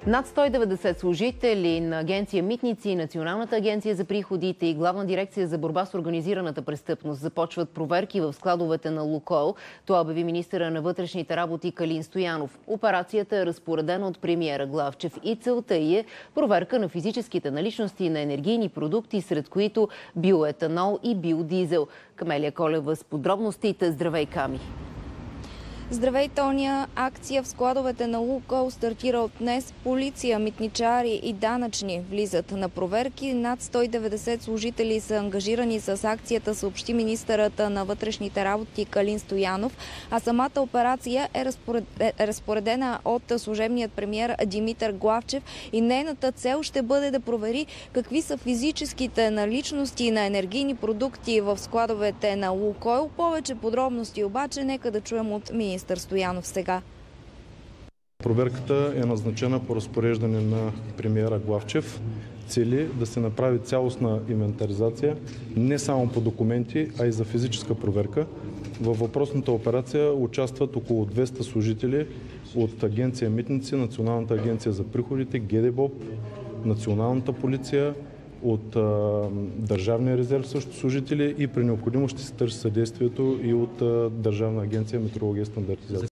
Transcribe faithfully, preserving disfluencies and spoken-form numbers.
Над сто и деветдесет служители на Агенция Митници, Националната агенция за приходите и Главна дирекция за борба с организираната престъпност започват проверки в складовете на Лукойл. Това обяви министъра на вътрешните работи Калин Стоянов. Операцията е разпоредена от премиера Главчев и целта й е проверка на физическите наличности на енергийни продукти, сред които биоетанол и биодизел. Камелия Колева с подробностите. Здравей, Ками! Здравей, Тоня! Акция в складовете на Лукойл стартира от днес. Полиция, митничари и данъчни влизат на проверки. Над сто и деветдесет служители са ангажирани с акцията, съобщи министърът на вътрешните работи Калин Стоянов. А самата операция е разпоредена от служебният премиер Димитър Главчев и нейната цел ще бъде да провери какви са физическите наличности на енергийни продукти в складовете на Лукойл. Повече подробности обаче нека да чуем от министър Стоянов сега. Проверката е назначена по разпореждане на премиера Главчев. Цели да се направи цялостна инвентаризация не само по документи, а и за физическа проверка. Във въпросната операция участват около двеста служители от Агенция Митници, Националната агенция за приходите, ГДБОП, Националната полиция, от а, Държавния резерв също служители и при необходимост ще се търси съдействието и от а, Държавна агенция метрология и стандартизация.